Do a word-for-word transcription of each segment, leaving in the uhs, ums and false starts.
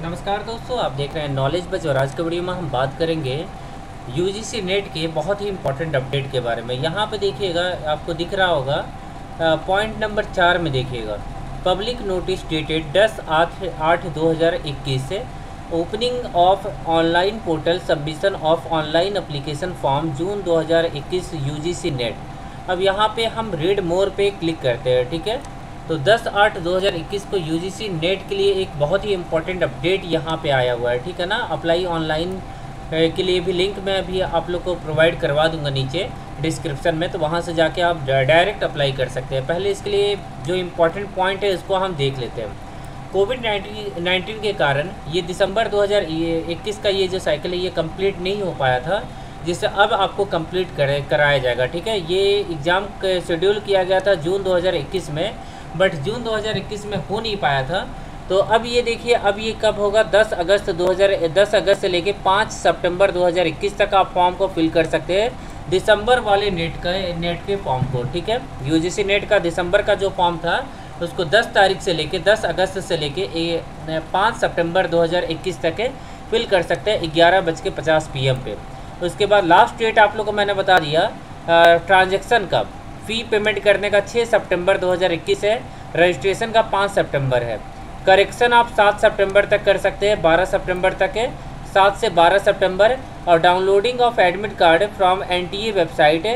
नमस्कार दोस्तों, आप देख रहे हैं नॉलेज बज और आज के वीडियो में हम बात करेंगे यूजीसी नेट के बहुत ही इंपॉर्टेंट अपडेट के बारे में। यहाँ पे देखिएगा, आपको दिख रहा होगा पॉइंट नंबर चार में देखिएगा, पब्लिक नोटिस डेटेड दस आठ आठ दो हज़ार इक्कीस से opening of online portal submission of online application form June दो हज़ार इक्कीस यूजीसी नेट। अब यहाँ पे हम रीड मोर पे क्लिक करते हैं, ठीक है। तो दस आठ दो हज़ार इक्कीस को यूजीसी नेट के लिए एक बहुत ही इंपॉर्टेंट अपडेट यहाँ पे आया हुआ है, ठीक है ना। अप्लाई ऑनलाइन के लिए भी लिंक मैं अभी आप लोग को प्रोवाइड करवा दूंगा नीचे डिस्क्रिप्शन में, तो वहाँ से जाके आप डायरेक्ट अप्लाई कर सकते हैं। पहले इसके लिए जो इम्पोर्टेंट पॉइंट है इसको हम देख लेते हैं। कोविड नाइन्टीन के कारण ये दिसंबर दो हज़ार इक्कीस का ये जो साइकिल है ये कंप्लीट नहीं हो पाया था, जिससे अब आपको कंप्लीट करे कराया जाएगा, ठीक है। ये एग्ज़ाम शेड्यूल किया गया था जून दो हज़ार इक्कीस में, बट जून दो हज़ार इक्कीस में हो नहीं पाया था। तो अब ये देखिए, अब ये कब होगा, दस अगस्त दो हज़ार दस अगस्त से लेके पाँच सितंबर दो हज़ार इक्कीस तक आप फॉर्म को फिल कर सकते हैं, दिसंबर वाले नेट का नेट के फॉर्म को, ठीक है। यूजीसी नेट का दिसंबर का जो फॉर्म था उसको दस तारीख से लेके दस अगस्त से लेके पाँच सितंबर दो हज़ार इक्कीस तक फिल कर सकते हैं ग्यारह बज के पचास पी एम पे। उसके बाद लास्ट डेट आप लोग को मैंने बता दिया ट्रांजेक्शन का, फ़ी पेमेंट करने का छः सितंबर दो हज़ार इक्कीस है, रजिस्ट्रेशन का पाँच सितंबर है, करेक्शन आप सात सितंबर तक कर सकते हैं, बारह सितंबर तक है, सात से बारह सितंबर। और downloading of admit card from NTA website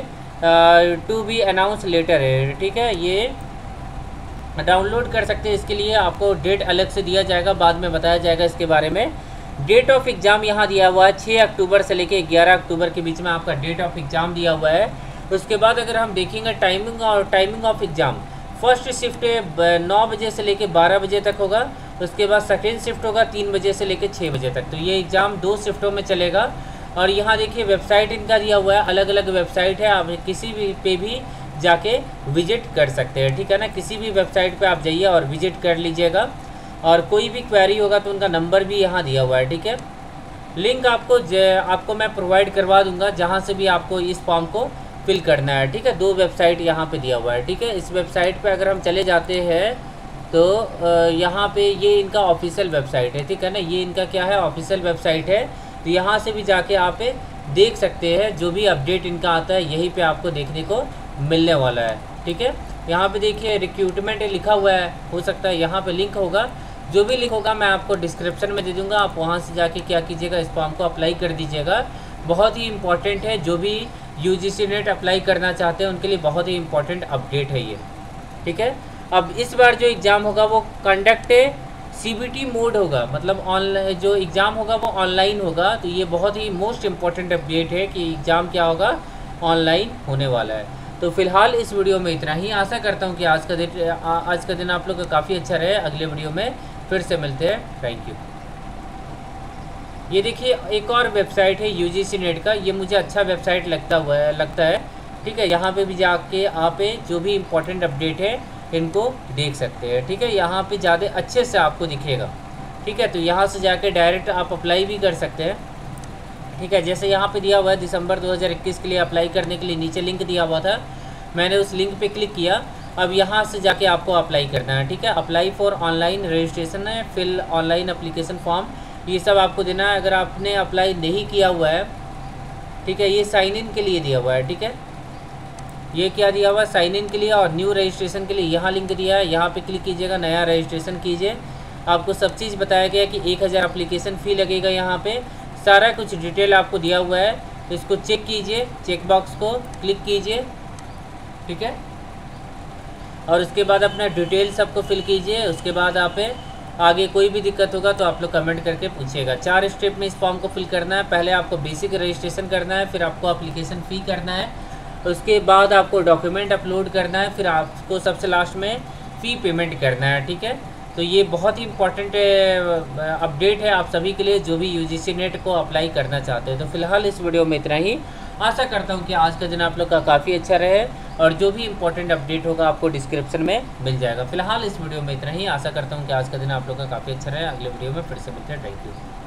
to be announce later है, ठीक है। ये डाउनलोड कर सकते हैं, इसके लिए आपको डेट अलग से दिया जाएगा, बाद में बताया जाएगा इसके बारे में। डेट ऑफ एग्ज़ाम यहाँ दिया हुआ है छः अक्टूबर से लेके ग्यारह अक्टूबर के बीच में आपका डेट ऑफ एग्ज़ाम दिया हुआ है। उसके बाद अगर हम देखेंगे टाइमिंग और timing of exam, first shift नौ बजे से लेके बारह बजे तक होगा। उसके बाद सेकेंड शिफ्ट होगा तीन बजे से लेके छः बजे तक। तो ये एग्ज़ाम दो शिफ्टों में चलेगा। और यहाँ देखिए वेबसाइट इनका दिया हुआ है, अलग अलग वेबसाइट है, आप किसी भी पे भी जाके विजिट कर सकते हैं, ठीक है ना। किसी भी वेबसाइट पे आप जाइए और विजिट कर लीजिएगा। और कोई भी क्वेरी होगा तो उनका नंबर भी यहाँ दिया हुआ है, ठीक है। लिंक आपको आपको मैं प्रोवाइड करवा दूँगा जहाँ से भी आपको इस फॉर्म को फिल करना है, ठीक है। दो वेबसाइट यहाँ पे दिया हुआ है, ठीक है। इस वेबसाइट पे अगर हम चले जाते हैं तो यहाँ पे ये इनका ऑफिशियल वेबसाइट है, ठीक है ना। ये इनका क्या है, ऑफिशियल वेबसाइट है। तो यहाँ से भी जाके आप देख सकते हैं, जो भी अपडेट इनका आता है यहीं पे आपको देखने को मिलने वाला है, ठीक है। यहाँ पे देखिए रिक्रूटमेंट लिखा हुआ है, हो सकता है यहाँ पे लिंक होगा, जो भी लिंक होगा मैं आपको डिस्क्रिप्शन में दे दूँगा। आप वहाँ से जाके क्या कीजिएगा, इस फॉर्म को अप्लाई कर दीजिएगा। बहुत ही इंपॉर्टेंट है, जो भी यूजीसी नेट अप्लाई करना चाहते हैं उनके लिए बहुत ही इंपॉर्टेंट अपडेट है ये, ठीक है। अब इस बार जो एग्ज़ाम होगा वो कंडक्ट सीबीटी मोड होगा, मतलब ऑनलाइन जो एग्ज़ाम होगा वो ऑनलाइन होगा। तो ये बहुत ही मोस्ट इम्पॉर्टेंट अपडेट है कि एग्ज़ाम क्या होगा, ऑनलाइन होने वाला है। तो फिलहाल इस वीडियो में इतना ही। आशा करता हूँ कि आज का दिन आज का दिन आप लोग का काफ़ी अच्छा रहे। अगले वीडियो में फिर से मिलते हैं, थैंक यू। ये देखिए एक और वेबसाइट है यूजीसी नेट का, ये मुझे अच्छा वेबसाइट लगता हुआ है लगता है ठीक है। यहाँ पे भी जाके आप जो भी इम्पोर्टेंट अपडेट है इनको देख सकते हैं, ठीक है। यहाँ पे ज़्यादा अच्छे से आपको दिखेगा, ठीक है। तो यहाँ से जाके डायरेक्ट आप अप्लाई भी कर सकते हैं, ठीक है। जैसे यहाँ पे दिया हुआ है दिसंबर दो हज़ार इक्कीस के लिए अप्लाई करने के लिए नीचे लिंक दिया हुआ था, मैंने उस लिंक पे क्लिक किया। अब यहाँ से जाके आपको अप्लाई करना है, ठीक है। अप्लाई फॉर ऑनलाइन रजिस्ट्रेशन है, फिल ऑनलाइन एप्लीकेशन फॉर्म, ये सब आपको देना है। अगर आपने अप्लाई नहीं किया हुआ है, ठीक है, ये साइन इन के लिए दिया हुआ है, ठीक है। ये क्या दिया हुआ है, साइन इन के लिए। और न्यू रजिस्ट्रेशन के लिए यहाँ लिंक दिया है, यहाँ पे क्लिक कीजिएगा, नया रजिस्ट्रेशन कीजिए। आपको सब चीज़ बताया गया कि एक हज़ार एप्लीकेशन फ़ी लगेगा। यहाँ पे सारा कुछ डिटेल आपको दिया हुआ है, इसको चेक कीजिए, चेक बॉक्स को क्लिक कीजिए, ठीक है। और उसके बाद अपना डिटेल सबको फिल कीजिए। उसके बाद आप आगे कोई भी दिक्कत होगा तो आप लोग कमेंट करके पूछिएगा। चार स्टेप में इस फॉर्म को फिल करना है। पहले आपको बेसिक रजिस्ट्रेशन करना है, फिर आपको एप्लीकेशन फ़ी करना है, उसके बाद आपको डॉक्यूमेंट अपलोड करना है, फिर आपको सबसे लास्ट में फ़ी पेमेंट करना है, ठीक है। तो ये बहुत ही इंपॉर्टेंट अपडेट है आप सभी के लिए जो भी यूजीसी नेट को अप्लाई करना चाहते हैं। तो फिलहाल इस वीडियो में इतना ही। आशा करता हूँ कि आज का दिन आप लोग का काफ़ी अच्छा रहे और जो भी इंपॉर्टेंट अपडेट होगा आपको डिस्क्रिप्शन में मिल जाएगा। फिलहाल इस वीडियो में इतना ही। आशा करता हूँ कि आज का दिन आप लोग का काफ़ी अच्छा रहे। अगले वीडियो में फिर से मिलते हैं, थैंक यू।